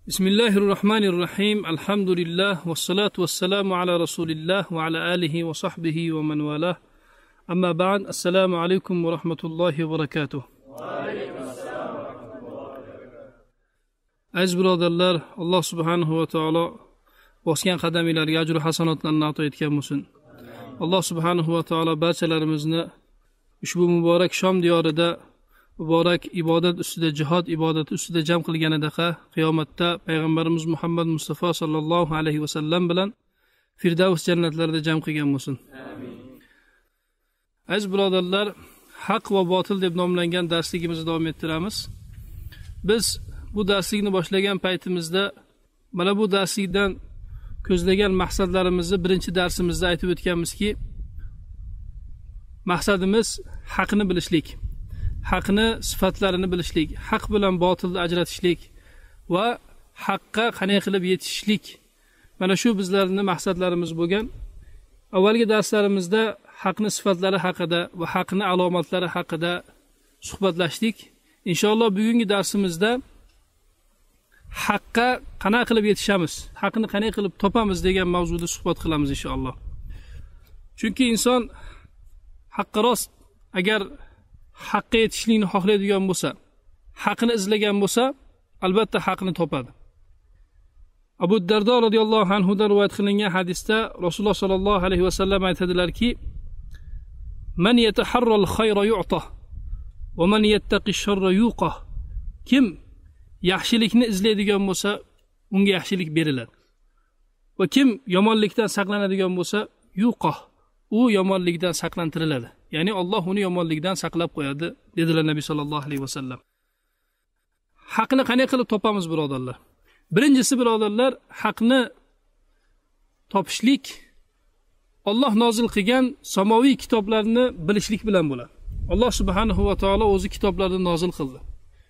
Bismillahirrahmanirrahim. Elhamdülillah ve salatu ve selamu ala Resulillah ve ala alihi ve sahbihi ve men valah. Amma ba'd. Esselamu aleyküm ve rahmetullahi ve berekatuh. Aziz birodarlar, Allah subhanahu ve taolo bosgan qadaminglarga ajr hasanotlarni ato etgan bo'lsin. Allah subhanahu ve taolo barchalarimizni ushbu muborak Shom diyorida mübarek ibadet ustida, jihad ibadati ustida jam qilganidaqa qiyomatda payg'ambarimiz Muhammad Mustafa sallallohu alayhi va sallam bilan Firdavs jannatlarida jam qilgan bo'lsin. Amin. Aziz birodarlar, haq va botil deb nomlangan darsligimizni davom ettiramiz. Biz bu darslikni boshlagan paytimizda mana bu darslikdan ko'zlagan maqsadlarimizni birinchi darsimizda aytib o'tganmizki, maqsadimiz haqni bilishlik. Haqni sifatlarini bilishlik, haq bilan botilni ajratishlik va haqqa qanday qilib yetishlik. Mana shu bizlarning maqsadlarimiz bo'lgan. Avvalgi darslarimizda haqni sifatlari haqida va haqni alomatlari haqida suhbatlashdik. Inshaalloh bugungi darsimizda haqqa qanday qilib yetishamiz, haqni qanday qilib topamiz degan mavzuda suhbat qilamiz inshaalloh. Chunki inson haqqa rost agar haqqa yetishlikni xohlaydigan bo'lsa, haqni izlagan bo'lsa, albatta haqni topadi. Abu Dardo radhiyallohu anhu dan rivoyat qilingan hadisda Rasululloh sallallohu alayhi va sallam aytadilarki: "Man yataharral khayra yu'ta va man yattaqi-sharra yuqah." Kim yaxshilikni izlaydigan bo'lsa, unga yaxshilik beriladi. Va kim yomonlikdan saqlanadigan bo'lsa, yuqah, u yomonlikdan saqlantiriladi. Ya'ni Alloh uni yomonlikdan saqlab qo'yadi, dedilar Nabiy sallallohu alayhi va sallam. Haqni qanday qilib topamiz birodarlar? Birinchisi birodarlar, haqni topishlik Alloh nozil qilgan samoviy kitoblarni bilishlik bilan bo'ladi. Alloh subhanahu va taolo o'zi kitoblarni nozil qildi.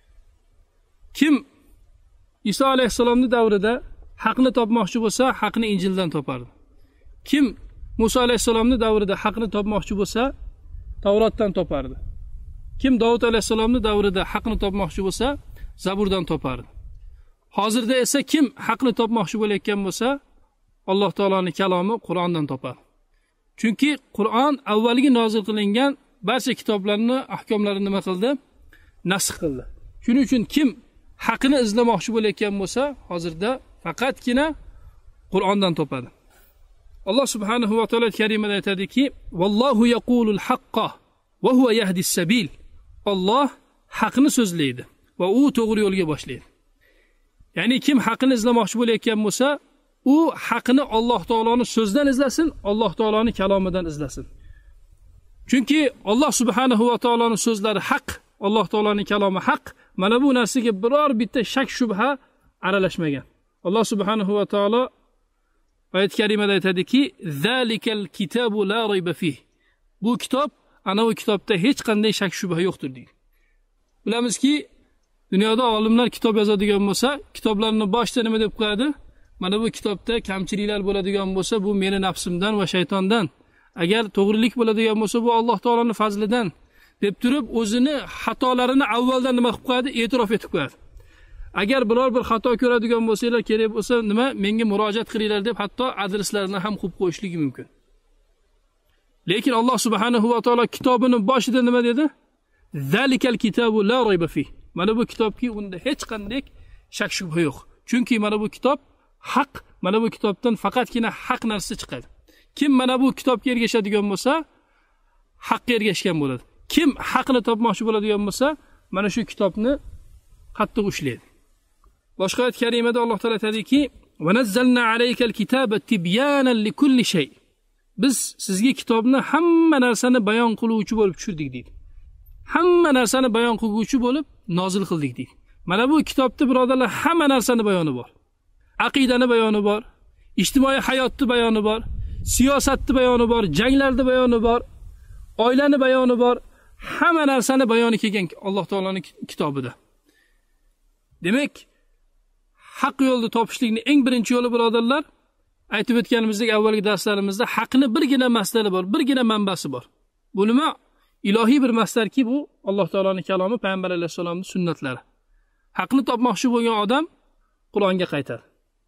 Kim Iso alayhisalomning davrida haqni topmoqchi bo'lsa, haqni Injildan topardi. Kim Musa alayhisalomning davrida haqni topmoqchi bo'lsa, Tavrotdan topardi. Kim Davud alayhisalomning davrida haqni topmoqchi bo'lsa, Zaburdan topardi. Hozirda esa kim haqni topmoqchi bo'layotgan bo'lsa, Alloh taoloning kalomi Qur'ondan topadi. Chunki Qur'on avvalgi nozil qilingan barcha kitoblarni ahkomlarini nima qildi? Nasx qildi. Shuning uchun kim haqni izlamoqchi bo'layotgan bo'lsa, hozirda faqatgina Qur'ondan topadi. Allah subhanahu wa ta'ala karimada aytadiki: "Vallohu yaqulul haqqa va huwa yahdis sabil." Alloh haqni so'zlaydi va u to'g'ri yo'lga boshlaydi. Ya'ni kim haqni izlamoqchi bo'layotgan bo'lsa, u haqni Alloh taoloning so'zidan izlasin, Alloh taoloning kalomidan izlasin. Chunki Alloh subhanahu va taoloning so'zlari haq, Alloh taoloning kalomi haq. Mana bu narsaga biror bitta shak shubha aralashmagan. Alloh subhanahu va taolo oyat karimada aytadiki: "Zalikal kitabu la rayba fih." Bu kitob, ana o kitobda hech qanday shak shubha yo'qdir deydi. Bilamizki, dunyoda olimlar kitob yozadigan bo'lsa, kitoblarni boshida nima deb qo'yadi? Mana bu kitobda kamchiliklar bo'ladigan bo'lsa, bu meni nafsimdan va shaytondan. Agar to'g'rilik bo'ladigan bo'lsa, bu Alloh taoloning fazlidan deb turib, o'zini xatolarini avvaldan nima qilib qo'yadi? E'tirof etib qo'yadi. Agar biror bir xato ko'radigan bo'lsanglar, kerak bo'lsa nima, menga murojaat qilinglar deb hatto adreslarini ham qo'yib qo'yishligi mumkin. Lekin Alloh subhanahu va taolo kitobining boshida nima dedi? Zalikal kitabu la rayba fih. Mana bu kitobki, unda hech qanday shak shubha yo'q. Chunki mana bu kitob haq, mana bu kitobdan faqatgina haq narsa chiqadi. Kim mana bu kitobga ergashadigan bo'lsa, haqqa ergashgan bo'ladi. Kim haqni topmoqchi bo'ladigan bo'lsa, mana shu kitobni qattiq ushlaydi. Boshqa oyat karimada Alloh taolo aytadiki: "Va nazzalna alaykal kitaba tibyanan likulli shay." Biz sizga kitobni hamma narsani bayon qiluvchi bo'lib tushirdik deydi. Hamma narsani bayon qiluvchi bo'lib nozil qildik deydi. Mana bu kitobda birodarlar hamma narsani bayoni bor. Aqidani bayoni bor, ijtimoiy hayotni bayoni bor, siyosatni bayoni bor, janglarning bayoni bor, oilani bayoni bor, hamma narsani bayoni kelgan Alloh taoloning kitobida. Demak, haq yo'lni topishlikning eng birinchi yo'li birodarlar, aytib o'tganimizdek avvalgi darslarimizda haqni birgina masdari bor, birgina manbasi bor. Bu nima? Ilohiy bir masdarki, bu Alloh taoloning kalomi, payg'ambar alayhisolamning sunnatlari. Haqni topmoqchi bo'lgan odam Qur'onga qaytar.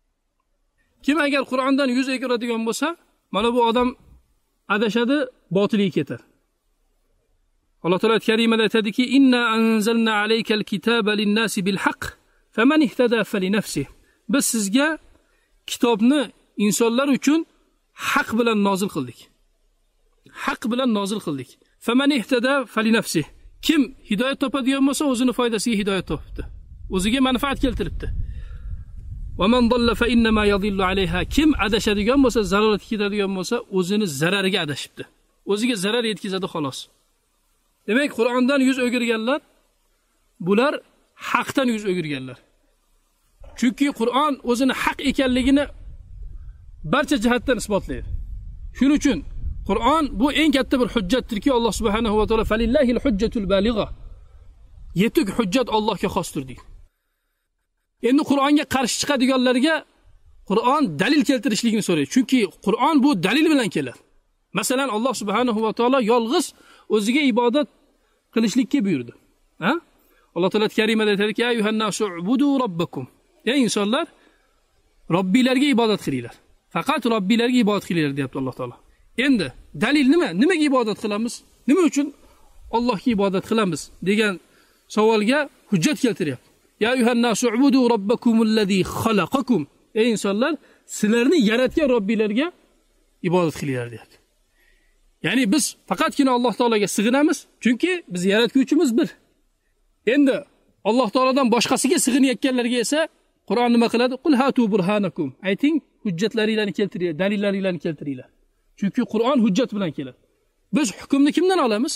Kim agar Qur'ondan yuz o'giradigan bo'lsa, mana bu odam adashadi, botilga ketar. Alloh taolo karimada aytadiki: "Inna anzalna alaykal kitaba lin-nasi bil haqq, faman ihtada falinafsihi." Biz sizga kitobni insonlar uchun haq bilan nozil qildik. Haq bilan nozil qildik. Faman ihtada falinafsihi. Kim hidoyat topadigan bo'lsa, o'zini foydasiga hidoyat topibdi. O'ziga manfaat keltiribdi. Va man dalla fa inna ma yadhillu alayha. Kim adashadigan bo'lsa, zaroratga ketadigan bo'lsa, o'zini zarariga adashibdi. O'ziga zarar yetkazadi xolos. Demak, Qur'ondan yuz o'girganlar bular haqdan yuz o'girganlar. Chunki Qur'on o'zini haq ekanligini barcha jihatdan isbotlaydi. Shuning uchun Qur'on bu eng katta bir hujjatdirki, Alloh subhanahu va taolo falillahil hujjatul baligha. Yetuk hujjat Allohga xosdir deydi. Endi Qur'onga qarshi chiqadiganlarga Qur'on dalil keltirishligini so'raydi. Chunki Qur'on bu dalil bilan keladi. Masalan, Alloh subhanahu va taolo yolg'iz o'ziga ibodat qilishlikka buyurdi. Ha? Alloh taolo karimada aytadiki: "Ayyuhan nasu ubudu robbakum." Ey insonlar, Robbilarga ibodat qilinglar. Faqat Robbilarga ibodat qilinglar deyapti Alloh taolo. Endi dalil nima? Nimaga ibodat qilamiz? Nima uchun Allohga ibodat qilamiz degan savolga hujjat keltiryapti. Ya ayyuhan nasu ubudu robbakumul-lazi xalaqakum. Ey insonlar, sizlarni yaratgan Robbilarga ibodat qilinglar deyapti. Ya'ni biz faqatgina Alloh taolaga sig'inamiz, chunki biz yaratuvchimiz bir. Endi Alloh taoladan boshqasiga sig'inayotganlarga esa Qur'on nima qiladi? Qul hatu burhanakum. Ayting, hujjatlaringizni keltiringlar, dalillaringizni keltiringlar. Chunki Qur'on hujjat bilan keladi. Biz hukmni kimdan olamiz?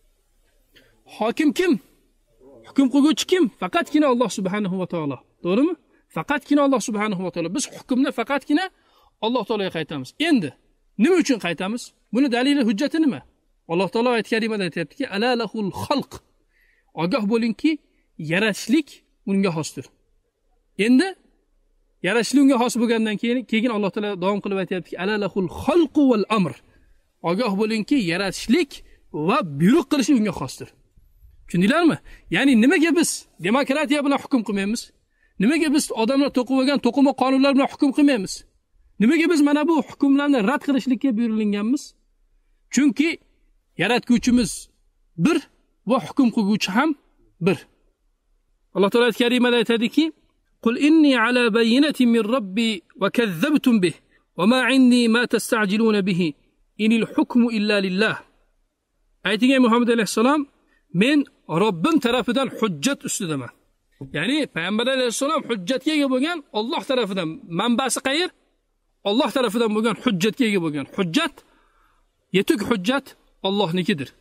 Hokim kim? Hukm qiluvchi kim? Faqatgina Alloh subhanahu va taolo. To'g'rimi? Faqatgina Alloh subhanahu va taolo. Biz hukmni faqatgina Alloh taologa qaytamiz. Endi nima uchun qaytamiz? Buni dalili, hujjati nima? Alloh taolo oyat karimada aytayaptiki: "Ala lahul xalq." Ogoh bo'lingki, yaratishlik unga xosdir. Endi yaratishlik unga xos bo'lgandan keyin Alloh taolo davom qilib aytayaptiki: "Ala lahul xalqu val amr." Ogoh bo'lingki, yaratishlik va buyruq qilish unga xosdir. Tushundinglarmi? Ya'ni nimaga biz demokratiya bilan hukm qilmaymiz? Nimaga biz odamlar to'qib olgan to'qima qonunlar bilan hukm qilmaymiz? Nimaga biz mana bu hukmlarni rad qilishlikka buyurilganmiz? Chunki yaratuvchimiz bir va hukm qiluvchi ham bir. Alloh taolo karimada aytadiki: "Qul inni ala bayyinatin min robbi va kazzabtum bih va ma indi ma tastajiluna bihi inil hukmu illa lillah." Ayting ey Muhammad alayhisalom, men Robbim tarafidan hujjat ustidaman. Ya'ni payg'ambar alayhisalom hujjatga ega bo'lgan Alloh tarafidan. Manbasi qayer? Alloh tarafidan bo'lgan hujjatga ega bo'lgan. Hujjat, yetuk hujjat Allohnikidir.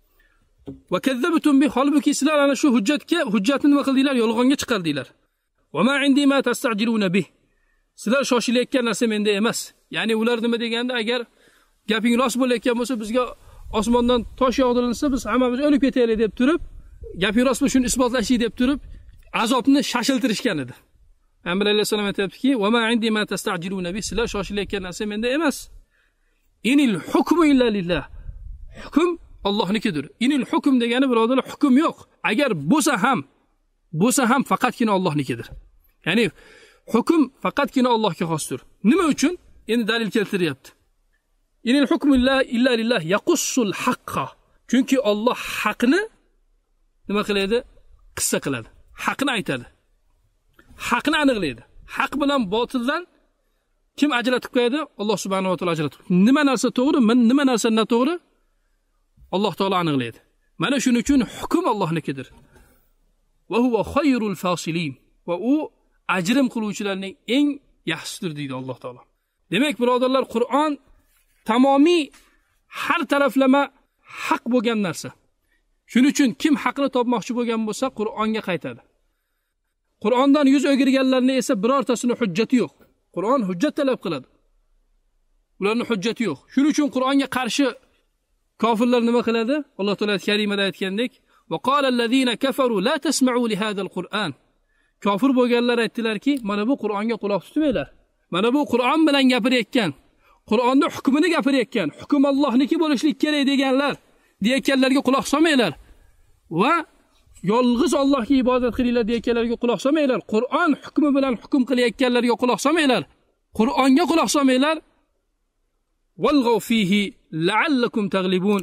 Va kazzabtum bi, holbuki sizlar ana shu hujjatni nima qildinglar? Yolg'onga chiqardinglar. Va ma indi ma tastajiluna bih. Sizlar shoshilayotgan narsa menda emas. Ya'ni ular nima deganda, agar gaping rost bo'layotgan bo'lsa, bizga osmondan tosh yog'dirilsa, biz hammamiz o'lib ketaylik deb turib, gaping rost bo'lsa shuni isbotlashing deb turib, azobni shashiltirishgan edi. Payg'ambar alayhisalom aytibdiki: "Va ma indi ma tastajiluna bih." Sizlar shoshilayotgan narsa menda emas. Inil hukmu illa lillah. Hukm Allohnikidir. Inil hukm degani, birodarlar, hukm yo'q. Agar bo'lsa ham faqatgina Allohnikidir. Ya'ni hukm faqatgina Allohga xosdir. Nima uchun? Endi dalil keltiryapti. Inil hukmu illa lillah yaqussul haqqa. Chunki Alloh haqni nima qiladi? Qissa qiladi. Haqni aytadi. Haqni aniqlaydi. Haq bilan botildan kim ajratib qo'yadi? Alloh subhanahu va taolo ajratib. Nima narsa to'g'ri, nima narsa noto'g'ri? Alloh taolo aniqlaydi. Mana shuning uchun hukm Allohnikidir. Va huwa khayrul fasilin. Va u ajrim qiluvchilarning eng yaxshisidir deydi Alloh taolo. Demak, birodarlar, Qur'on tamomiy har taraflama haq bo'lgan narsa. Shuning uchun kim haqni topmoqchi bo'lgan bo'lsa, Qur'onga qaytadi. Qur'ondan yuz o'girganlarning esa birortasini hujjati yo'q. Qur'on hujjat talab qiladi. Ularning hujjati yo'q. Shuning uchun Qur'onga qarshi kofirlar nima qiladi? Alloh taolo karimada aytgandek: "Va qala allazina kafaru la tasma'u li hadal Qur'an." Kofir bo'lganlar aytdilarki, mana bu Qur'onga quloq tutmanglar. Mana bu Qur'on bilan gapirayotgan, Qur'onning hukmini gapirayotgan, hukm Allohniki bo'lishlik kerak deganlarga quloq solmanglar. Va yolg'iz Allohga ibodat qilinglar deyotganlarga quloq solmanglar. Qur'on hukmi bilan hukm qilayotganlarga quloq solmanglar. Qur'onga quloq solmanglar. Walghaw fihi la'allakum taghlibun.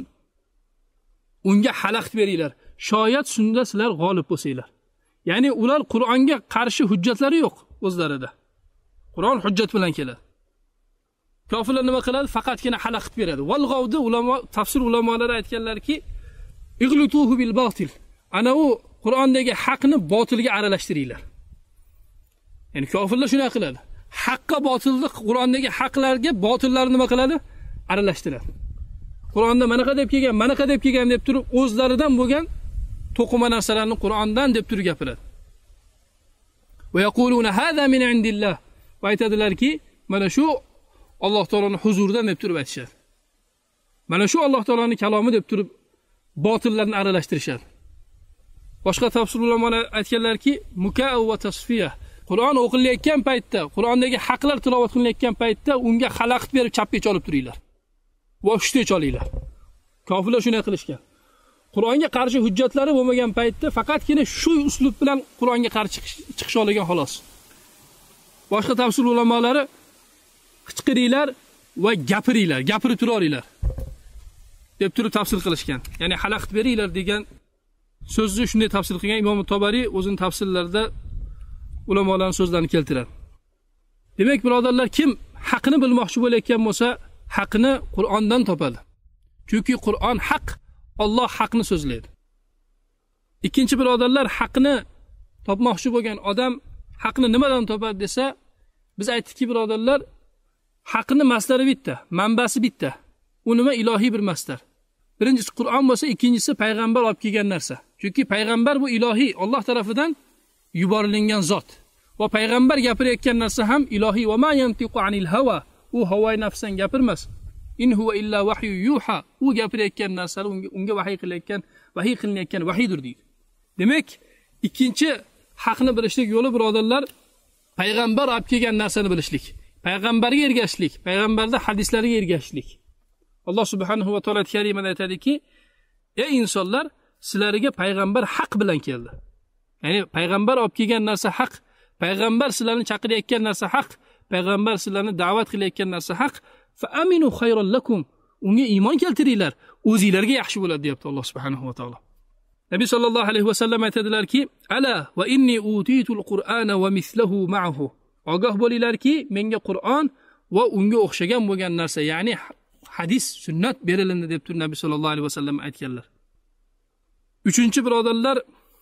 Unga xalaqit beringlar. Shoyat shunda sizlar g'olib bo'lsanglar. Ya'ni ular Qur'onga qarshi hujjatlari yo'q o'zlarida. Qur'on hujjat bilan keladi. Kofirlar nima qiladi? Faqatgina xalaqit beradi. Walghawda ulamo, tafsir ulamolari aytganlarki, iglutuhu bil batil. Ana u Qur'ondagi haqni botilga aralashtiringlar. Ya'ni kofirlar shuna qiladi. Haqqa botilni Qur'ondagi haqlarga botillarni nima qiladi? Aralashtiradi. Qur'onda manaqa deb kelgan deb turib o'zlaridan bo'lgan to'qima narsalarni Qur'ondan deb turib gapiradi. Va yaquluna hada min indillah. Va aytadilarki, mana shu Alloh taoloning huzuridan deb turib aytishadi. Mana shu Alloh taoloning kalomi deb turib botillarni aralashtirishadi. Boshqa tafsir ulamolar aytganlarki, mukaa va tasfiya. Qur'on o'qilayotgan paytda, Qur'ondagi haqlar tilovat qilinayotgan paytda unga xalaqit berib chapga olib turinglar. Va hushtak olinglar. Kofirlar shunday qilishgan. Qur'onga qarshi hujjatlari bo'lmagan paytda faqatgina shu uslub bilan Qur'onga qarshi chiqish olgan xolos. Boshqa tafsir ulamolari qichqiringlar va gapiringlar, gapirib turaveringlar deb turib tafsir qilishgan. Ya'ni xalaqit beringlar degan so'zni shunday tafsir qilgan Imom Tobariy o'zining tafsirlarida ulamolarning so'zlarini keltiradi. Demak, birodarlar, kim haqni bilmoqchi bo'layotgan bo'lsa, haqni Qur'ondan topadi. Chunki Qur'on haq, Alloh haqni so'zlaydi. Ikkinchi birodarlar, haqni topmoqchi bo'lgan odam haqni nimadan topadi desa, biz aytdikki, birodarlar, haqni masdari bitta, manbasi bitta. U nima? Ilohiy bir masdar. Birinchisi Qur'on bo'lsa, ikkinchisi payg'ambar olib kelgan narsa. Chunki payg'ambar bu ilohiy, Alloh tarafidan yuborilgan zot. Va payg'ambar gapirayotgan narsa ham ilohiy. Va ma yantiqu anil hawa. U havoy nafsdan gapirmas. In huwa illa vahyu yuha. U gapirayotgan narsalar unga vahiy qilinayotgan vahiydir deydi. Demak, ikkinchi haqni bilishlik yo'li birodarlar, payg'ambar olib kelgan narsani bilishlik. Payg'ambarga ergashishlik, payg'ambarning hadislariga ergashishlik. Alloh subhanahu va taolo karimada aytadiki, ey insonlar, sizlarga payg'ambar haq bilan keldi. Ya'ni payg'ambar olib kelgan narsa haq, payg'ambar sizlarni chaqirayotgan narsa haq, payg'ambar sizlarni da'vat qilayotgan narsa haq. Fa aminu khayran lakum. Unga iymon keltiringlar, o'zingizlarga yaxshi bo'ladi deyapti Alloh subhanahu va taolo. Nabiy sallallohu alayhi va sallam aytadilarki, ala va inni utitul qur'ana va mislahu ma'ahu. Ogoh bo'linglarki, menga Qur'on va unga o'xshagan bo'lgan narsa, ya'ni hadis, sunnat berilindi deb turib Nabiy sallallohu alayhi va sallam aytganlar. Uchinchi birodarlar,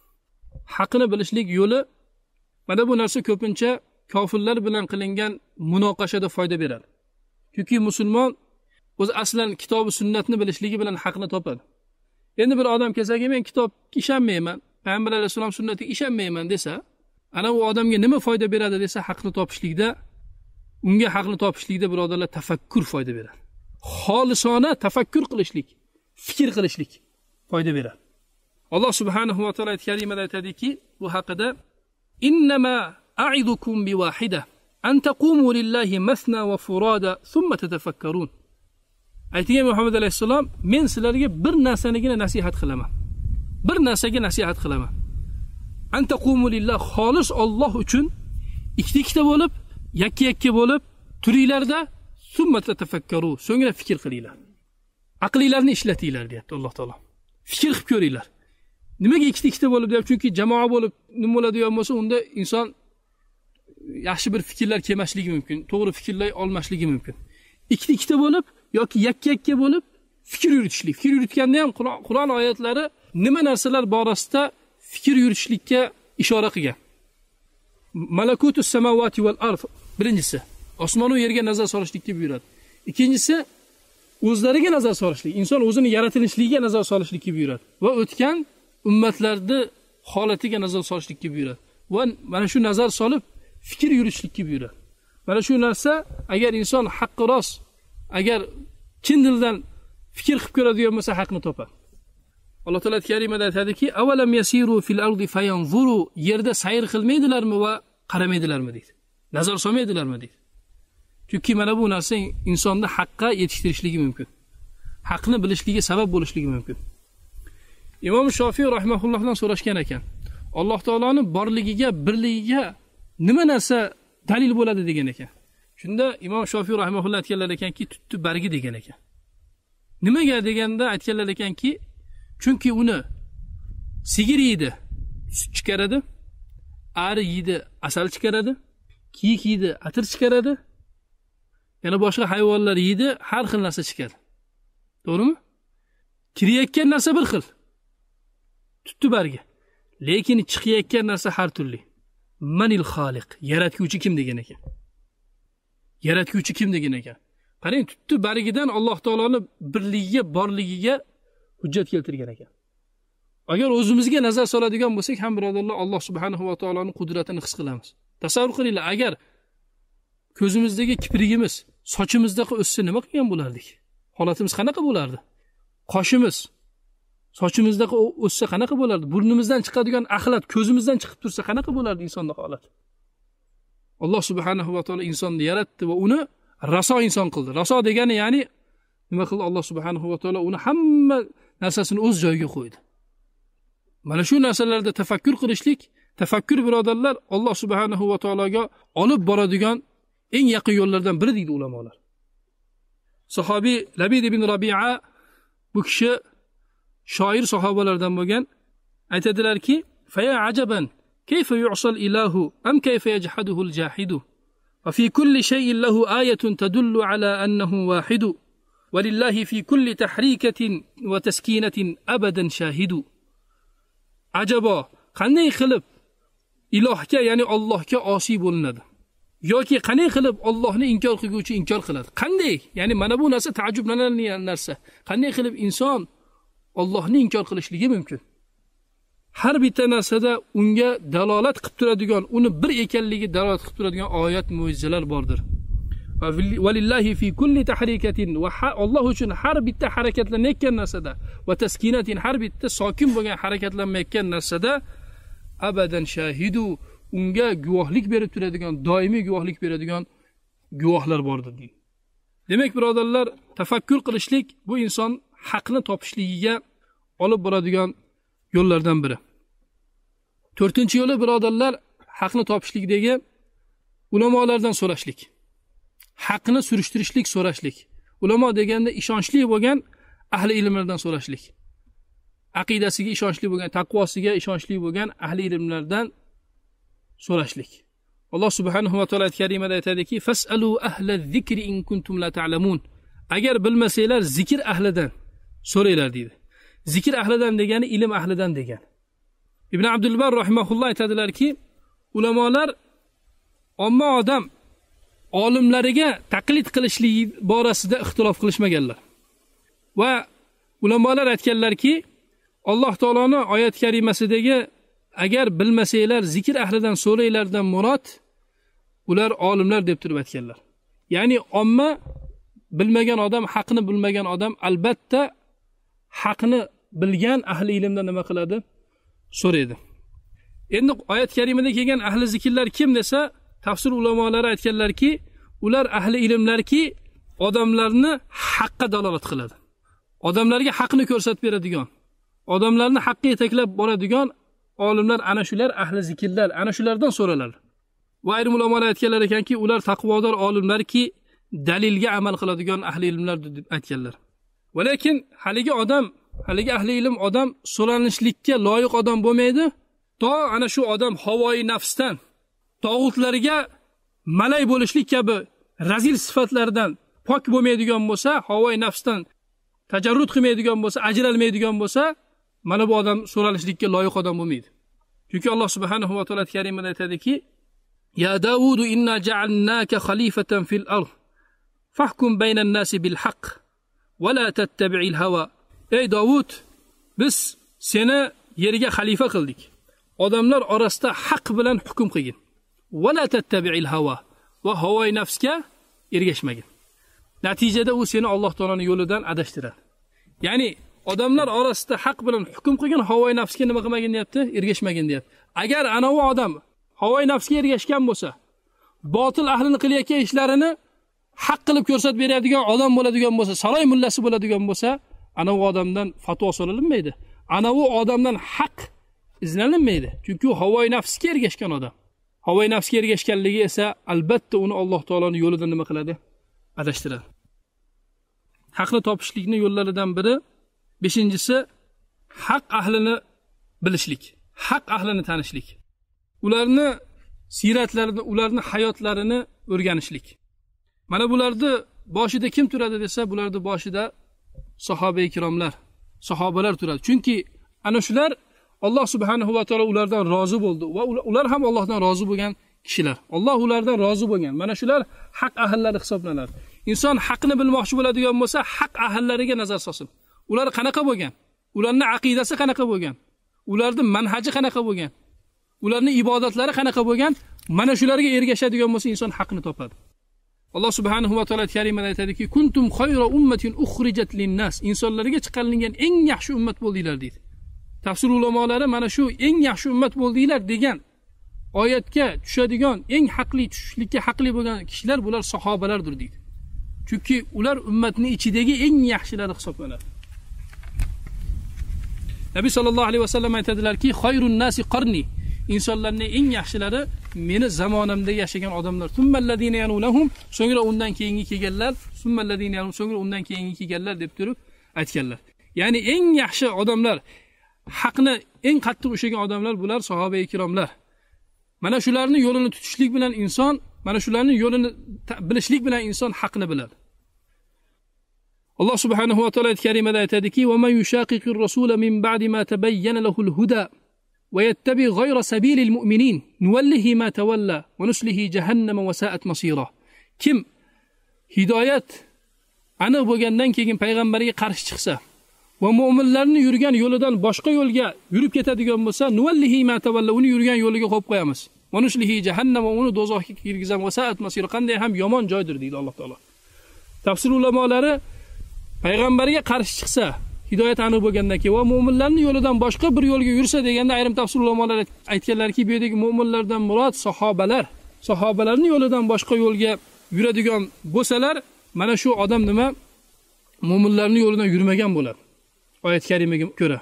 haqni bilishlik yo'li, mana bu narsa ko'pincha kofirlar bilan qilingan munoqashada foyda beradi. Chunki musulmon o'z aslan kitobi sunnatni bilishligi bilan haqni topadi. Endi bir odam kelsa-ki, men kitobga ishonmayman, payg'ambar alayhisalom sunnatiga ishonmayman desa, ana u odamga nima foyda beradi desa, haqni topishlikda, unga haqni topishlikda birodarlar tafakkur foyda beradi. Xolisona tafakkur qilishlik, fikr qilishlik foyda beradi. Alloh subhanahu va taolo karimada aytadiki, bu haqida innama a'idukum biwahida an taqumu lillahi masna va furada thumma tatafakkarun. Aytgan Muhammad alayhisalom, men sizlarga bir narsanigina nasihat qilaman. Bir narsaga nasihat qilaman. An taqumu lillah, xolis Alloh uchun ikkita bo'lib, yakka bo'lib turinglarda, thumma tatafakkaru, so'ngra fikr qilinglar. Aqlinglarni ishlatinglar deyapti Alloh taolo. Fikr qilib ko'ringlar. Nimaga ikkita bo'lib deyapti? Chunki jamoa bo'lib nima bo'ladigan bo'lsa, unda inson yaxshi bir fikrlar kelmasligi mumkin, to'g'ri fikrlay olmasligi mumkin. Ikkita bo'lib yoki yakka bo'lib fikr yuritishlik. Fikr yuritganda ham Qur'on oyatlari nima narsalar borasida fikr yuritishlikka ishora qilgan. Malakutus samawati val ard birinchisi, osmon va yerga nazar solishlikka buyuradi. Ikkinchisi, o'zlariga nazar solishlik, inson o'zini yaratilishligiga nazar solishlikka buyuradi va o'tgan ummatlarning holatiga nazar solishlikka buyuradi. Va mana shu nazar solib fikr yuritishlikka buyuradi. Mana shu narsa, agar inson haqqi rost, agar chin dildan fikr qilib ko'radigan bo'lsa, haqni topadi. Alloh taolo karimada aytadiki, avalam yasiru fil ardi fayanzuru, yerda sayr qilmaydilarmi va qaramaydilarmi deydi. Nazar solmaydilarmi deydi. Chunki mana bu narsa insonni haqqa yetishtirishligi mumkin. Haqni bilishligiga sabab bo'lishligi mumkin. Imom Shofiy rahimahullohdan so'rashgan ekan. Alloh taoloning borligiga, birligiga nima narsa dalil bo'ladi degan ekan. Shunda Imom Shofiy rahimahulloh aytganlar ekanki, tuttu bargi degan ekan. Nimaga deganda aytganlar ekanki, chunki uni sigir yeydi, sut chiqaradi, ari yeydi, asal chiqaradi, kiyik yeydi, atir chiqaradi, yana boshqa hayvonlar yeydi, har xil narsa chiqadi. To'g'rimi? Kirayotgan narsa bir xil. Tuttu bargi. Lekin chiqayotgan narsa har turli. Manil xoliq, yaratguvchi kim degan ekan. Yaratguvchi kim degan ekan. Qarang, tuttu bargidan Alloh taoloning birligiga, borligiga hujjat keltirgan ekan. Agar o'zimizga nazar soladigan bo'lsak ham birodarlar, Alloh subhanahu va taoloning qudratini his qilamiz. Tasavvur qilinglar, agar ko'zimizdagi kiprigimiz sochimizda o'ssa nima qilgan bo'lardik? Holatimiz qanaqa bo'lardi? Qoshimiz sochimizda o'ssa qanaqa bo'lardi? Burnimizdan chiqadigan axlat ko'zimizdan chiqib tursa qanaqa bo'lardi insonning holati? Alloh subhanahu va taolo insonni yaratdi va uni raso inson qildi. Raso degani ya'ni nima qildi? Alloh subhanahu va taolo uni hamma narsasini o'z joyiga qo'ydi. Mana shu narsalarda tafakkur qilishlik, tafakkur birodarlar Alloh subhanahu va taologa olib boradigan eng yaqin yo'llardan biri deydi ulamolar. Sahobiy Labid ibn Rabi'a bu kishi shoir sahobalardan bo'lgan, aytadilarki, "Faya ajaban, kayfa yu'sal ilahu am kayfa yajhaduhu al-jahidu? Wa fi kulli shay'in lahu ayatun tadullu ala annahu wahidu. Wa lillahi fi kulli tahrikatin wa taskinatin abadan shahidu." Ajabo, qanday qilib ilohga, ya'ni Allohga osiy bo'linadi? Yoki qanday qilib Allohni inkor qilguvchi inkor qiladi? Qanday? Ya'ni mana bu narsa taajjublanadigan narsa. Qanday qilib inson Allohni inkor qilishligi mumkin? Har bitta narsada unga dalolat qilib turadigan, uni bir ekanligi dalolat qilib turadigan oyat, mo'jizalar bordir. Va lillahi fi kulli tahrikatin, va Alloh uchun har bitta harakatlanayotgan narsada, va taskinatin, har bitta sokin bo'lgan harakatlanmayotgan narsada abadan shahidu, unga guvohlik berib turadigan, doimiy guvohlik beradigan guvohlar bordir deydi. Demak birodarlar, tafakkur qilishlik bu inson haqni topishligiga olib boradigan yo'llardan biri. 4-chi yo'li birodarlar, haqni topishlikdagi ulamolardan so'rashlik. Haqni surishtirishlik, so'rashlik. Ulamo deganda ishonchli bo'lgan ahli ilmlardan so'rashlik. Aqidasiga ishonchli bo'lgan, taqvosiga ishonchli bo'lgan ahli ilmlardan so'rashlik. Alloh subhanahu va taolo karimada aytadiki, "Fas'alu ahla zikri in kuntum la ta'lamun." Agar bilmasanglar zikr ahlidan so'ranglar deydi. Zikr ahlidan degani ilm ahlidan degan. Ibn Abdul Bar rahimahulloh aytadilarki, ulamolar omma odam olimlariga taqlid qilishlik borasida ixtilof qilishmaganlar. Va ulamolar aytganlarki, Alloh taoloning oyat karimasidagi agar bilmasanglar zikr ahlidan so'ranglardan murod ular olimlar deb turib aytganlar. Ya'ni omma bilmagan odam, haqni bilmagan odam albatta haqni bilgan ahli ilmdan nima qiladi? So'raydi. Endi oyat karimada kelgan ahli zikrlar kim desa, tafsir ulamolari aytganlarki, ular ahli ilmlarki odamlarni haqqa dalolat qiladi. Odamlarga haqni ko'rsatib beradigan, odamlarni haqqa yetaklab boradigan olimlar ana shular ahli zikrlar, ana shulardan so'raladi. Va ayrim ulamolar aytganlar ekanki, ular taqvodor olimlarki dalilga amal qiladigan ahli ilmlar deb aytganlar. Va lekin haligi odam, haligi ahli ilm odam so'ranishlikka loyiq odam bo'lmaydi, to ana shu odam havoyi nafsdan, tog'utlarga malay bo'lishlik kabi razil sifatlardan pok bo'lmaydigan bo'lsa, havoyi nafsdan tajarrud qilmaydigan bo'lsa, ajralmaydigan bo'lsa, mana bu odam so'ralishlikka loyiq odam bo'lmaydi. Chunki Alloh subhanahu va taolo karimada aytadiki, "Ya Davud, inna ja'alnaka khalifatan fil ard. Fahkum baynan nasi bil haqq va la tattabi'il hawa." Ey Davud, biz seni yerga xalifa qildik. Odamlar orasida haq bilan hukm qilgin. Va la tattabi'il hawa, va havoyi nafsga ergashmagin. Natijada u seni Alloh taoloning yo'lidan adashtiradi. Ya'ni odamlar orasida haq bilan hukm qilgan, havoyi nafsga nima qilmagin deyapti? Ergashmagin deyapti. Agar ana u odam havoyi nafsga ergashgan bo'lsa, botil ahlini qilayotgan ishlarini haq qilib ko'rsatib beradigan odam bo'ladigan bo'lsa, saroy mullasi bo'ladigan bo'lsa, ana u odamdan fatvo so'ralinmaydi. ana u odamdan haq izlanilmaydi. Chunki u havoyi nafsga ergashgan odam. Havoyi nafsga ergashganligi esa albatta uni Alloh taoloning yo'lidan nima qiladi? Adashtiradi. Haqni topishlikning yo'llaridan biri 5-inchisi haq ahlini bilishlik, haq ahlini tanishlik. Ularni siyratlarini, ularni hayotlarini o'rganishlik. Mana bularni boshida kim turadi desa, bularni boshida sahoba-i kiromlar, sahobalar turadi. Chunki ana shular Alloh subhanahu va taolo ulardan rozi bo'ldi va ular ham Allohdan rozi bo'lgan kishilar. Alloh ulardan rozi bo'lgan. Mana shular haq ahllari hisoblanadi. Inson haqni bilmoqchi bo'ladigan bo'lsa, haq ahllariga nazar solsin. Ular qanaqa bo'lgan? Ularning aqidasi qanaqa bo'lgan? Ularning manhaji qanaqa bo'lgan? Ularning ibodatlari qanaqa bo'lgan? Mana shularga ergashadigan bo'lsa, inson haqni topadi. Alloh subhanahu va taolo karimada aytadiki, kuntum khayra ummatin ukhrijat lin-nas. Insonlarga chiqarilgan eng yaxshi ummat bo'ldinglar deydi. Tafsir ulamolari mana shu eng yaxshi ummat bo'ldinglar degan oyatga tushadigan eng haqli tushishlikka haqli bo'lgan kishilar bular sahobalardir deydi. Chunki ular ummatning ichidagi eng yaxshilari hisoblanadi. Nabiy sallallohu alayhi vasallam aytadilarki, khayrun nasi qarni. İnsanlarning eng yaxshilari meni zamonimda yashagan odamlar. Summallazina yanunahum, so'ngra undan keyingi kelganlar, summallazina yanun, so'ngra undan keyingi kelganlar deb turib aytganlar. Ya'ni eng yaxshi odamlar, haqni eng qattiq ushlagan odamlar bular sahoba-i kiromlar. Mana shularning yo'lini tutishlik bilan inson, mana shularning yo'lini bilishlik bilan inson haqni biladi. Alloh subhanahu va taolo karimada aytadiki, "Va man yushaqiqir rasula min ba'di ma tabayyana lahul huda va yattabi ghayra sabilil mu'minin nuwallihi ma tawalla va nuslihi jahannama wa sa'at masira." Kim hidoyat aniq bo'lgandan keyin payg'ambarga qarshi chiqsa va mu'minlarning yurgan yo'lidan boshqa yo'lga yurib ketadigan bo'lsa, nuvallihi ma tawalla, uni yurgan yo'liga qo'yib qo'yamiz. Va nuslihi jahannama, uni do'zaxga kirgizamiz. Va sa'at masira, qanday ham yomon joydir deydi Alloh taolo. Tafsir ulamolari payg'ambarga qarshi chiqsa, hidoyat aniq bo'lgandan keyin va mu'minlarning yo'lidan boshqa bir yo'lga yursa deganda ayrim tafsir ulamolar aytganlarki, bu yerdagi mu'minlardan murod sahobalar. Sahobalarning yo'lidan boshqa yo'lga yuradigan bo'lsalar, mana shu odam nima? Mu'minlarning yo'lidan yurmagan bo'ladi. Oyat karimaga ko'ra.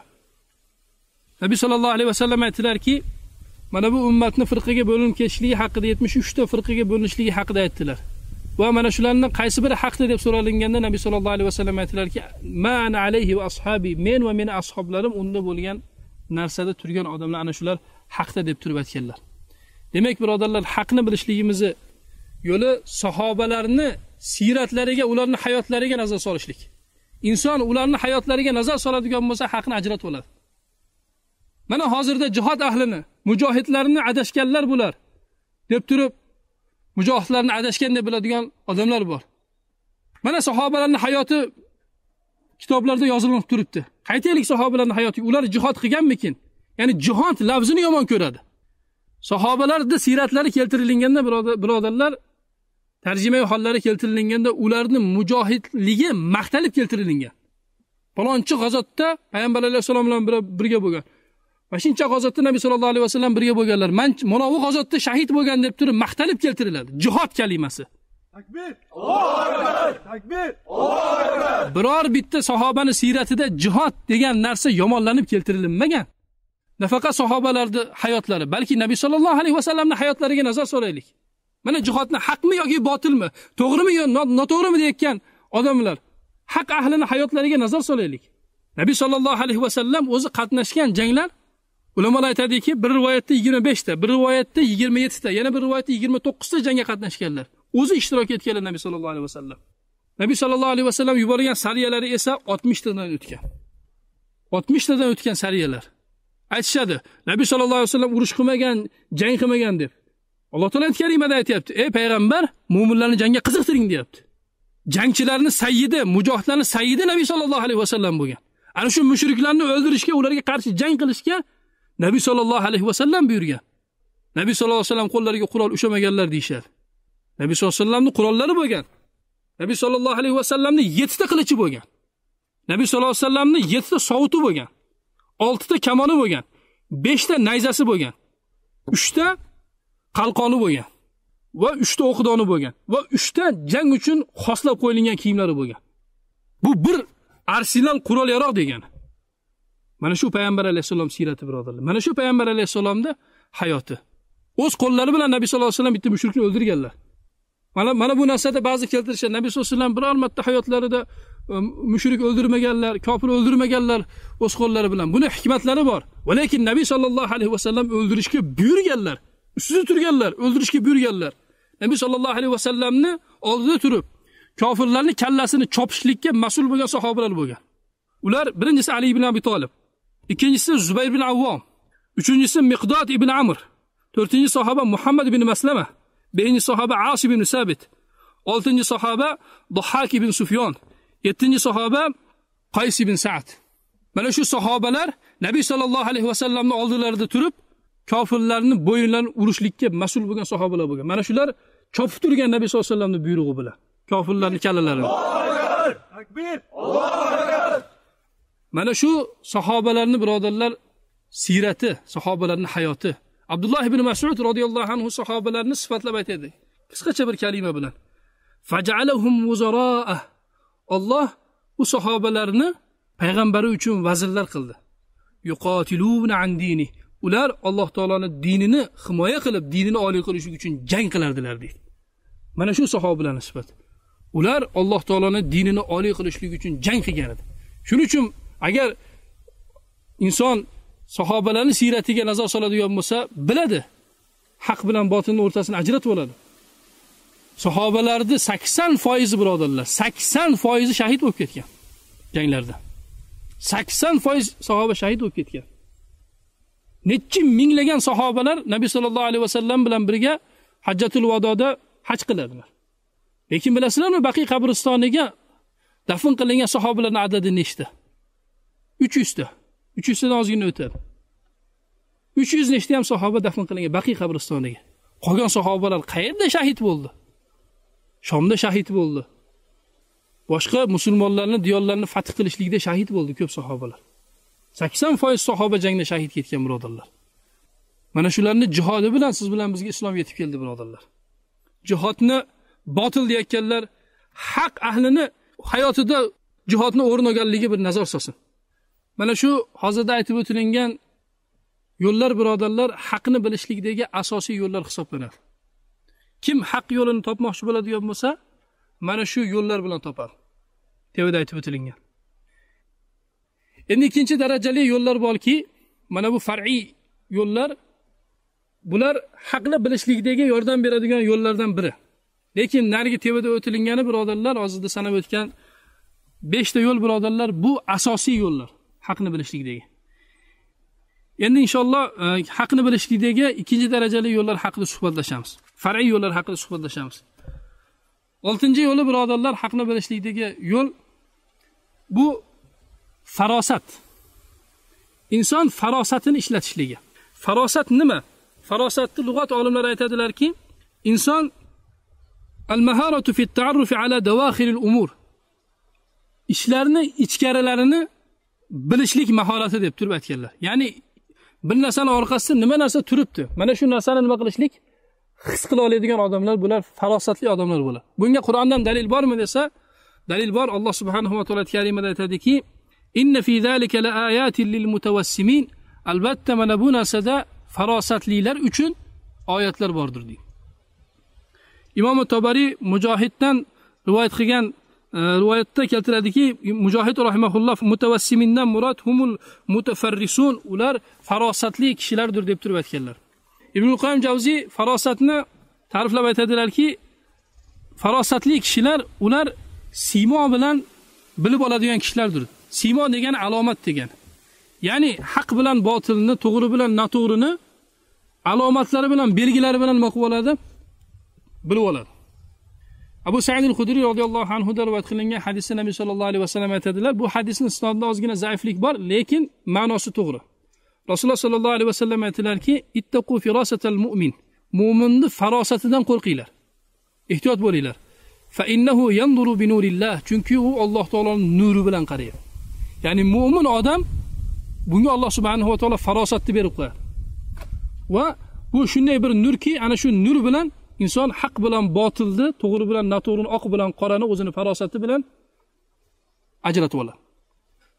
Nabiy sallallohu alayhi vasallam aytdilarki, mana bu ummatni firqaga bo'linib ketishligi haqida 73 ta firqaga bo'linishligi haqida aytdilar. Va mana shularning qaysi biri haqli deb so'ralganda Nabiy sallallohu alayhi vasallam aytdilarki, "Ma ana alayhi va ashabi", men va meni ashoblarim unda bo'lgan narsada turgan odamlar ana shular haqda deb turib aytganlar. Demak, birodarlar, haqni bilishligimizni yo'li sahobalarni siratlariga, ularning hayotlariga nazar solishlik. Inson ularning hayotlariga nazar soladigan bo'lsa, haqni ajratib oladi. Mana hozirda jihad ahlini, mujohidlarni adashganlar bular deb turib mujohidlarni adashgan deb biladigan odamlar bor. Mana sahobalarning hayoti kitoblarda yozilib turibdi. Qaytaylik sahobalarning hayotiga. Ular jihad qilganmikin? Ya'ni jihad lafzini yomon ko'radi. Sahobalarning siratlari keltirilganda birodarlar, tarjimai hollari keltirilganda ularning mujohidligi maqtalib keltirilgan. Palonchi g'azotda payg'ambar alayhisalom bilan birga bo'lgan. Mashincha g'azotda Nabiy sallallohu alayhi vasallam birga bo'lganlar. Mana bu g'azotda shahid bo'lgan deb turib maqtalib keltiriladi. Jihad kalimasi. Takbir! Allohu akbar! Takbir! Allohu akbar! Biror bitta sahobaning siratida jihad degan narsa yomonlanib keltirilmagan. Nafaqat sahobalarning hayotlari, balki Nabiy sallallohu alayhi vasallamning hayotlariga nazar solaylik. Mana jihodni haqmi yoki botilmi, to'g'rimi yo noto'g'rimi deyotgan odamlar, haq ahlining hayotlariga nazar solaylik. Nabiy sallallohu alayhi vasallam o'zi qatnashgan janglar, ulamolar aytadiki, bir rivoyatda 25 ta, bir rivoyatda 27 ta, yana bir rivoyatda 29 ta jangga qatnashganlar. O'zi ishtirok etganlar Nabiy sallallohu alayhi vasallam. Nabiy sallallohu alayhi vasallam yuborgan sariyalari esa 60 tadan o'tgan. 60 tadan o'tgan sariyalar. Aytishadi, Nabiy sallallohu alayhi vasallam urush qilmagan, jang qilmagan deb. Alloh taolay karimada aytayapti, "Ey payg'ambar, mu'minlarni jangga qiziqtiring" deyapti. Jangchilarning sayyidi, mujohidlarning sayyidi Nabiy sallallohu alayhi vasallam bo'lgan. Ana shu mushriklarni o'ldirishga, ularga qarshi jang qilishga Nabiy sallallohu alayhi vasallam buyurgan. Nabiy sallallohu alayhi vasallam qo'llariga qurol ushamaganlar deyshar. Nabiy sallallohu alayhi vasallamning qurollari bo'lgan. Nabiy sallallohu alayhi vasallamning 7 ta qilichi bo'lgan. Nabiy sallallohu alayhi vasallamning 7 ta sovuti bo'lgan. 6 ta kamoni bo'lgan. 5 ta nayzasi bo'lgan. 3 ta qalqoni bo'lgan. Va 3 ta o'qdoni bo'lgan. Va 3 ta jang uchun xoslab qo'yilgan kiyimlari bo'lgan. Bu bir arsenal qurol-yarog' degani. Mana shu payg'ambar alayhisalom siyrati birodarlar. Mana shu payg'ambar alayhisalomning hayoti. O'z qo'llari bilan Nabiy sollallohu alayhi vasallam bitta mushrikni o'ldirganlar. Mana bu narsada ba'zi keltirishadi. Nabiy sollallohu alayhi vasallam biror marta hayotlarida mushrik o'ldirmaganlar, kofir o'ldirmaganlar o'z qo'llari bilan. Buni hikmatlari bor. Va lekin Nabiy sollallohu alayhi vasallam o'ldirishga buyurganlar. Ustida turganlar, o'ldirishga buyurganlar. Nabiy sollallohu alayhi vasallamni oldida turib, kofirlarning kallasini chopishlikka mas'ul bo'lgan sahobalar bo'lgan. Ular birinchisi Ali ibn Abi Talib, ikkinchisi Zubayr ibn Avvom, uchinchisi Miqdod ibn Amr, to'rtinchi sahoba Muhammad ibn Maslama, beshinchi sahoba Asim ibn Sabit, oltinchi sahoba Duhak ibn Sufyon, yettinchi sahoba Qays ibn Sa'd. Mana shu sahobalar Nabiy sallallohu alayhi vasallamning oldilarida turib, kofirlarning bo'yinlarini urishlikka mas'ul bo'lgan sahobalar bo'lgan. Mana shular chopib turgan Nabiy sallallohu alayhi vasallamning buyrug'i bilan kofirlarning kallalarini. Takbir! Allohu akbar! Mana shu sahobalarning birodarlar siyrati, sahobalarning hayoti. Abdullah ibn Mas'ud radhiyallohu anhu sahobalarni sifatlab aytadi. Qisqacha bir kalima bilan. Faj'alahum wuzara'a. Alloh bu sahobalarni payg'ambari uchun vazirlar qildi. Yuqatiluna an dini. Ular Alloh taolaning dinini himoya qilib, dinini oliy qilish uchun jang qilardilar deydi. Mana shu sahobalarning sifati. Ular Alloh taolaning dinini oliy qilishlik uchun jang qilgan edi. Shuning uchun agar inson sahobalarning siyratiga nazar soladigan bo'lsa, biladi. Haq bilan botilning o'rtasini ajratib oladi. Sahobalarning 80% birodarlar, 80% shahid bo'lib ketgan janglarda. 80% sahoba shahid bo'lib ketgan. Necha minglagan sahobalar Nabiy sallallohu alayhi vasallam bilan birga Hajjatul Vadoda haj qiladilar. Lekin bilasizlarmi, Baqiy qabristoniga dafn qilingan sahobalarning adadi nechta? 300 ta. 300 dan ozgina o'tadi. 300 nechta ham sahoba dafn qilingan Baqiy qabristoniga. Qolgan sahobalar qayerda shahid bo'ldi? Shomda shahid bo'ldi. Boshqa musulmonlarning diyorlarini fath qilishlikda shahid bo'ldi ko'p sahobalar. 80% sahoba jangda shahid ketgan birodarlar. Mana shularning jihodi bilan siz bilan bizga islom yetib keldi birodarlar. Jihodni botil deyotganlar haq ahlini hayotida jihodni o'rin olganligi bir nazar solsin. Mana shu hozirda aytib o'tilgan yo'llar birodarlar haqni bilishlikdagi asosiy yo'llar hisoblanadi. Kim haq yo'lini topmoqchi bo'ladigan bo'lsa, mana shu yo'llar bilan topadi. Tevada aytib o'tilgan. Endi ikkinchi darajali yo'llar borki, mana bu far'iy yo'llar, bular haqni bilishlikdagi yordam beradigan yo'llardan biri. Lekin narigi tevada o'tilgani birodarlar, hozirda sanab o'tgan 5 ta yo'l birodarlar, bu asosiy yo'llar haqni bilishlikdagi. Endi inshaalloh haqni bilishlikdagi ikkinchi darajali yo'llar haqida suhbatlashamiz. Far'iy yo'llar haqida suhbatlashamiz. 6-chi yo'li birodarlar haqni bilishlikdagi yo'l bu farosat. Inson farosatini ishlatishligi. Farosat nima? Farosatni lug'at olimlari aytadilarki, inson al-maharatu fi at-ta'arruf ala dawakhil al-umur. Ishlarni ichkarilarini bilishlik mahorati deb turib aytganlar. Ya'ni bir narsani orqasida nima narsa turibdi. Mana shu narsani nima qilishlik? His qila oladigan odamlar bular farosatli odamlar bo'ladi. Bunga Qur'ondan dalil bormi desa, dalil bor. Alloh subhanahu va taolo karimada aytadiki, inna fi zalika laayatin lil mutawassimin. Albatta mana bu narsada farosatlilar uchun oyatlar bordir deydi. Imom Tabari Mujohiddan rivoyat qilgan rivoyatda keltiradiki, Mujohid rahimahulloh mutawassimindan murod humul mutafarrisun, ular farosatli kishilardir deb turib aytganlar. Ibn Qayyim Javziy farosatni ta'riflab aytadilarki, farosatli kishilar ular simo bilan bilib oladigan kishilardir. Simo degani alomat degani. Ya'ni haq bilan botilni, to'g'ri bilan noto'g'rini alomatlari bilan, belgilari bilan nima qilib oladi? Bilib oladi. Abu Sa'id al-Khudri radhiyallohu anhu da rivoyat qilingan hadisda Nabiy sallallohu alayhi vasallam aytadilar, bu hadisning isnodida ozgina zaiflik bor, lekin ma'nosi to'g'ri. Rasululloh sallallohu alayhi vasallam aytdilarki, ittaqu firasatal mu'min. Mu'minni farosatidan qo'rqinglar. Ehtiyot bo'linglar. Fa innahu yanzuru bi nurillah. Chunki u Alloh taoloning nuri bilan qaraydi. Ya'ni mu'min odam bunga Alloh subhanahu va taolo farosatni berib qo'yadi. Va bu shunday bir nurki, ana shu nur bilan inson haq bilan botilni, to'g'ri bilan noto'g'rini, oq bilan qorani o'zini farosati bilan ajratib oladi.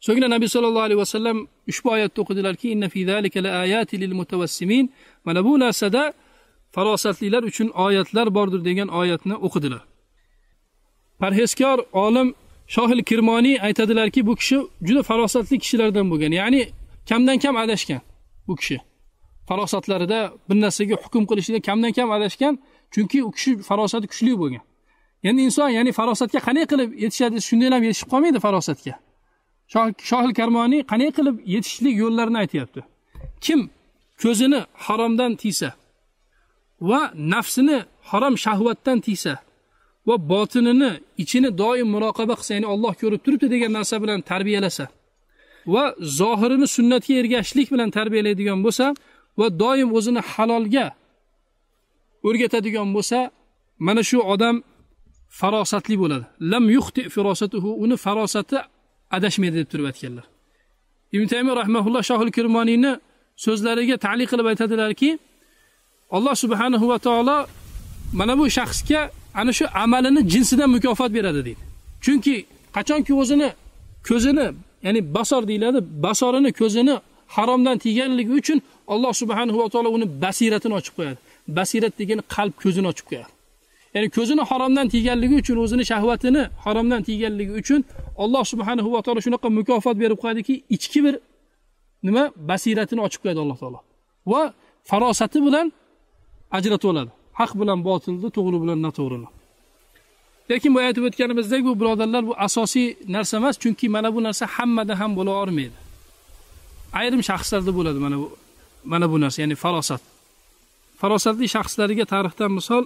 So'ngra Nabiy sallallohu alayhi vasallam ushbu oyatda o'qidilarki, inna fi zalika laayatin lil mutawassimin. Mana bu narsada farosatlilar uchun oyatlar bordir degan oyatni o'qidilar. Parhezkor olim Shohil Kirmoniy aytadilarki, bu kishi juda farosatli kishilardan bo'lgan. Ya'ni kamdan kam adashgan bu kishi. Farosatlarida bir narsaga hukm qilishida kamdan kam adashgan, chunki u kishi farosati kuchli bo'lgan. Endi inson, ya'ni farosatga qanday qilib yetishadi, shunday ham yetishib qolmaydi farosatga. Shohil Kirmoniy qanday qilib yetishlik yo'llarini aytayapti. Kim ko'zini haromdan tiysa va nafsini harom shahvatdan tiysa va botinini, ichini doim muroqaba qilsa, ya'ni Alloh ko'rib turibdi degan narsa bilan tarbiyalasa va zohirini sunnatga ergashishlik bilan tarbiyalaydigan bo'lsa va doim o'zini halolga o'rgatadigan bo'lsa, mana shu odam farosatli bo'ladi. Lam yuxti firosatuhu, uni farosati adashmaydi deb turib aytganlar. Ibn Taymiy rahimahulloh Shohil Kirmoniyni so'zlariga ta'liq qilib aytadilarki, Alloh subhanahu va taolo mana bu shaxsga ana shu amalini jinsidan mukofot beradi deydi. Chunki qachonki o'zini ko'zini, ya'ni basor deyiladi, basorini, ko'zini haromdan tiyganligi uchun Alloh subhanahu va taolo uni basiratini ochib qo'yadi. Basirat degani qalb ko'zini ochib qo'yadi. Ya'ni ko'zini haromdan tiyganligi uchun, o'zini shahvatini haromdan tiyganligi uchun Alloh subhanahu va taolo shunaqa mukofot berib qo'yadiki, ichki bir nima basiratini ochib qo'yadi Alloh taolo. Va farosati bilan ajratib oladi. Haq bilan botilni, to'g'ri bilan noto'g'rini. Lekin bu aytib o'tganimizdek, bu birodarlar, bu asosiy narsa emas, chunki mana bu narsa hammada ham bo'la olmaydi. Ayrim shaxslarda bo'ladi mana bu narsa, ya'ni farosat. Farosatli shaxslarga tarixdan misol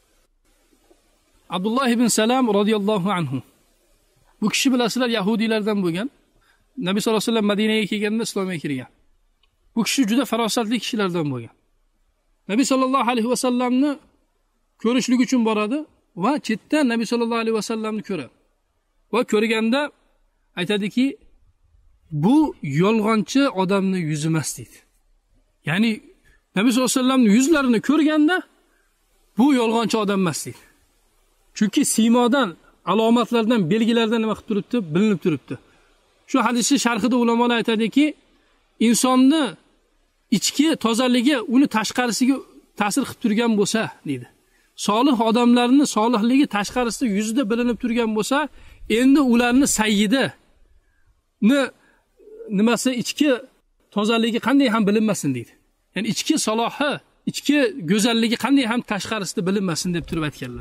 Abdullah ibn Salam radhiyallohu anhu. Bu kishi bilasizlar yahudiylardan bo'lgan. Nabiy sollallohu alayhi vasallam Madinaga kelganda islomga kirgan. Bu kishi juda farosatli kishilardan bo'lgan. Nabiy sollallohu alayhi vasallamni ko'rishlik uchun boradi va chetdan Nabiy sollallohu alayhi vasallamni ko'radi. Va ko'rganda aytadiki, bu yolg'onchi odamni yuzi emas deydi. Ya'ni Nabiy sollallohu alayhi vasallamning yuzlarini ko'rganda bu yolg'onchi odam emas deydi. Chunki simodan, alomatlardan, belgilardan nima qilib turibdi, bilinib turibdi. Shu hadisning sharhida ulamolar aytadiki, insonni ichki tozaligi uni tashqarisiga ta'sir qilib turgan bo'lsa, deydi. Solih odamlarning solihligi tashqarisida yuzida bilinib turgan bo'lsa, endi ularni sayyidi nimasi ichki tozaligi qanday ham bilinmasin deydi. Ya'ni ichki salohi, ichki go'zalligi qanday ham tashqarisida bilinmasin deb turib aytganlar.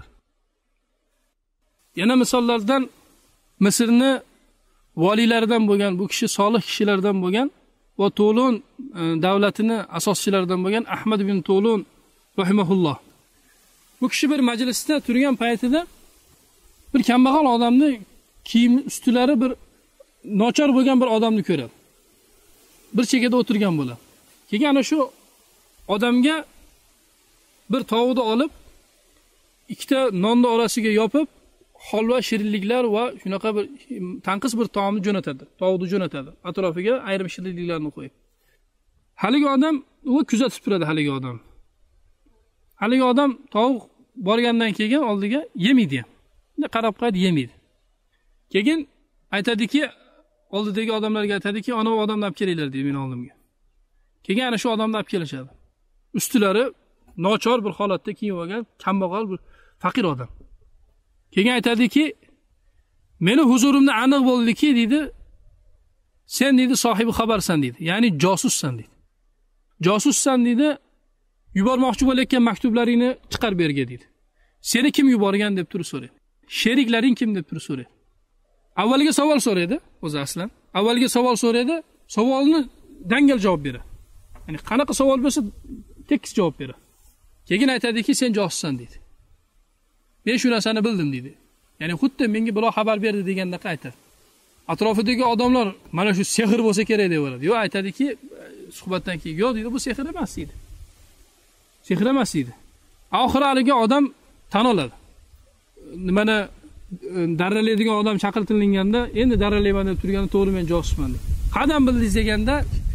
Yana misollardan Misrni valiylaridan bo'lgan, bu kishi solih kishilardan bo'lgan va To'lon davlatini asoschilaridan bo'lgan Ahmad ibn To'lon rahimahulloh. Bu kishi bir majlisda turgan paytida bir kambag'al odamni kiyim ustilari bir nochor bo'lgan bir odamni ko'radi. Bir chekada o'tirgan bo'ladi. Keyin ana shu odamga bir tovuqni olib, ikkita nonni orasiga yopib, holva, shirinliklar va shunaqa bir tanqis bir taomni jo'natadi. Tovuqni jo'natadi. Atrofiga ayrim shirinliklarni qo'yib. Haligi odam u kuzatib turadi haligi odam. Haligi odam tovuq borgandan keyin oldiga yemaydi ham. Qarab qo'yadi, yemaydi. Keyin aytadiki, oldidagi odamlarga aytadiki, ana bu odamni olib kelinglar deydi meni oldimga. Keyin ana shu odamni olib kelishadi. Ustilari nochor bir holatda kiyib olgan, kambag'al bir faqir odam. Keyin aytadiki, meni huzurimda aniq bo'ldiki, deydi, sen deydi sohibi xabarsan deydi. Ya'ni josussan deydi. Josussan deydi, yubormoqchi bo'layotgan maktublaringni chiqarib berga deydi. Seni kim yuborgan deb turib so'raydi. Sheriklaring kim deb turib so'raydi. Avvaliga savol so'raydi, o'zi aslan. Avvaliga savol so'raydi, savolni dangal javob beradi. Ya'ni qanaqa savol bo'lsa, tekis javob beradi. Keyin aytadiki, sen josussan deydi. Men shu narsani bildim deydi. Ya'ni xuddi menga birov xabar berdi deganda aytadi. Atrofidagi odamlar mana shu sehr bo'lsa kerak deb o'yladi. Yo'q, aytadiki, suhbatdan keyin yo'q deydi, bu sehr emas deydi. Sehr emas deydi. Oxiri haligi odam tan oladi. Nimani daralaydigan odam chaqirtirilganda, endi daralayman deb turgani to'g'ri, men josusman deydi. Qadam bildingiz deganda,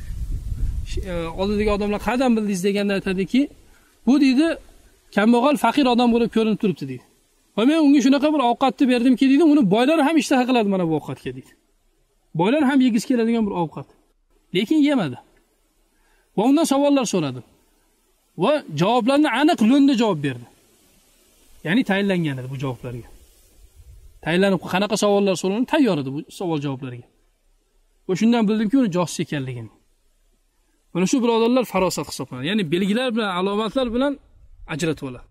oldidagi odamlar qadam bildingiz deganda aytadiki, bu deydi, kambag'al faqir odam bo'lib ko'rinib turibdi deydi. Va men unga shunaqa bir ovqatni berdimki deydi, uni boylar ham ishtaha qiladi mana bu ovqatga deydi. boylar ham yegisi keladigan bir ovqat. Lekin yemadi. Va undan savollar so'radi. Va javoblarni aniq lo'nda javob berdi. Ya'ni tayinlangan edi bu javoblarga. Tayinlanib qanaqa savollar so'ralgan, tayyor edi bu savol javoblarga. Va shundan bildimki, uni josus ekanligini. Mana shu birodarlar farosat hisoblanadi. Ya'ni belgilar bilan, alomatlar bilan ajratib oladi.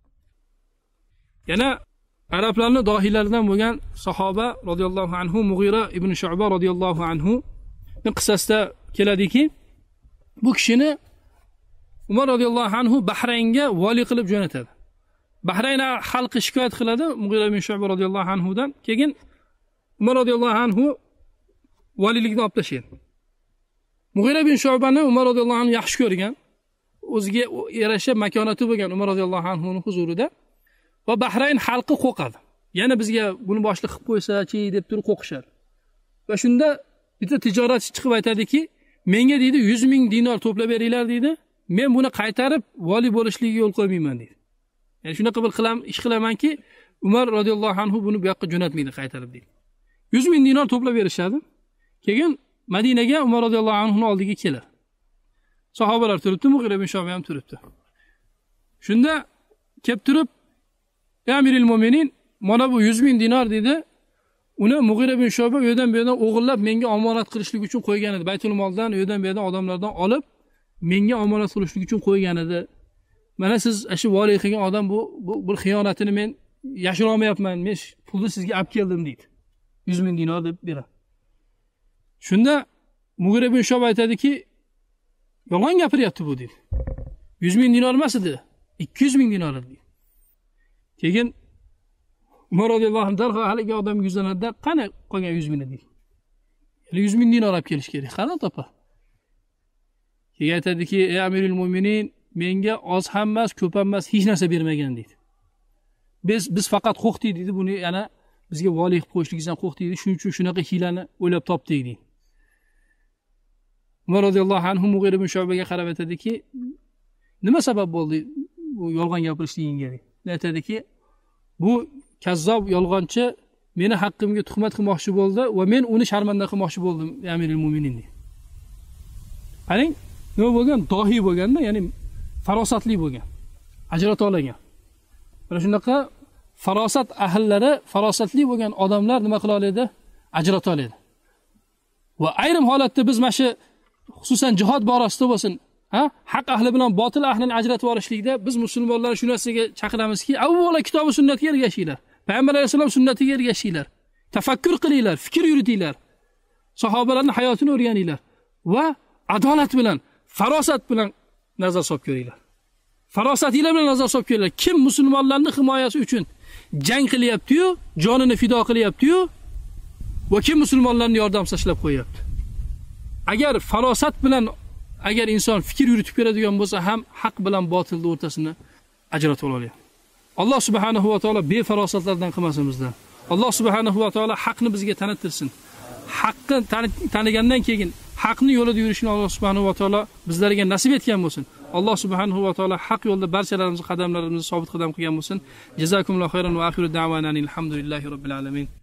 Yana arablarning dohilaridan bo'lgan sahoba radhiyallohu anhu Mughira ibn Shu'ba radhiyallohu anhu ning qissasida keladiki, bu kishini Umar radhiyallohu anhu Bahraynga vali qilib jo'natadi. Bahrayn xalqi shikoyat qiladi Mughira ibn Shu'ba radhiyallohu anhudan. Keyin Umar radhiyallohu anhu valilikni olib tashlaydi. Mughira ibn Shu'bani Umar radhiyallohu anhu yaxshi ko'rgan, o'ziga yarasha makonati bo'lgan Umar radhiyallohu anhuning huzurida va Bahrayn xalqi qo'qadi. Yana bizga buni boshliq qilib qo'ysa-chi deb turib qo'qishadi. Va shunda bitta tijoratchi chiqib aytadiki, menga deydi 100 ming dinor to'plab beringlar deydi. Men buni qaytarib vali bo'lishligiga yo'l qo'ymayman deydi. Ya'ni shunaqa bir ish qilamanki, Umar radhiyallohu anhu buni bu yoqqa jo'natmaydi qaytarib deydi. 100 ming dinor to'plab berishadi. Keyin Madinaga Umar radhiyallohu anhuning oldiga keladi. Sahobalar turibdi, Mughira ibn Shu'ba ham turibdi. Shunda kelib turib, "Ey Amirul Mu'minin, mana bu 100 ming dinor" dedi. Uni Mughira ibn Shu'ba u yerdan bu yerdan o'g'irlab menga omonat qilishlik uchun qo'ygan edi. Baytul moldan u yerdan bu yerdan odamlardan olib menga omonat qilishlik uchun qo'ygan edi. Mana siz shu vali qilgan odam bu bir xiyonatini men yashira olmayapman. Men pulni sizga olib keldim deydi. 100 ming dinor deb beradi. Shunda Mughira ibn Shu'ba aytadiki, "Yolg'on gapiryapti bu" dedi. 100 ming dinor emas edi, 200 ming dinor edi. Keyin Umar radhiyallohu anhu darhol haligi odamga yuzlanadi, "Qani qolgan 100 ming" dedi. Ya'ni 100 ming dinor olib kelish kerak. Qani topa. Keyin aytadiki, "Ey Amirul Mu'minin, menga oz ham emas, ko'p ham emas, hech narsa bermagan" dedi. Biz faqat qo'rqdik dedi, buni yana bizga vali qilib qo'yishligingizdan qo'rqdik dedi. Shuning uchun shunaqa hilani o'ylab topdik dedi. Umar radhiyallohu anhu Mughira ibn Shu'baga qarab aytadiki, "Nima sabab bo'ldi bu yolg'on gapirishligingga?" dedi. Aytadiki, "Bu kazzob yolg'onchi meni haqqimga tuhmat qilmoqchi bo'ldi va men uni sharmanda qilmoqchi bo'ldim, Amirul Mu'minin" dedi. Qarang, nima bo'lgan? Dohiy bo'lganda, ya'ni farosatli bo'lgan. Ajrata olgan. Mana shunaqa farosat ahllari, farosatli bo'lgan odamlar nima qila oladi? Ajrata oladi. Va ayrim holatda biz mana shu xususan jihad borasida bo'lsin, haq ahli bilan botil ahlini ajratib olishlikda biz musulmonlar shu narsaga chaqiramizki, avvalo kitobi sunnatga ergashinglar. Payg'ambar alayhisalom sunnatiga ergashinglar. Tafakkur qilinglar, fikr yuritinglar. Sahobalarning hayotini o'rganinglar va adolat bilan, farosat bilan nazar solib ko'ringlar. Farosatinglar bilan nazar solib ko'ringlar. Kim musulmonlarning himoyasi uchun jang qilyapti-yu, jonini fido qilyapti-yu, va kim musulmonlarni yordam sashlab qo'yapti. Agar farosat bilan agar inson fikr yuritib ko'radigan bo'lsa, ham haq bilan botilning o'rtasini ajratib oladi. Alloh subhanahu va taolo befarosatlardan qilmasin bizdan. Alloh subhanahu va taolo haqni bizga tanittirsin. Haqqni tanigandan keyin haqni yo'lida yurishni Alloh subhanahu va taolo bizlarga nasib etgan bo'lsin. Alloh subhanahu va taolo haq yo'lda barchalarimizni qadamlarimizni sobit qadam qilgan bo'lsin. Jazakumullohu xayran va axiru da'vana alhamdulillahi robbil alamin.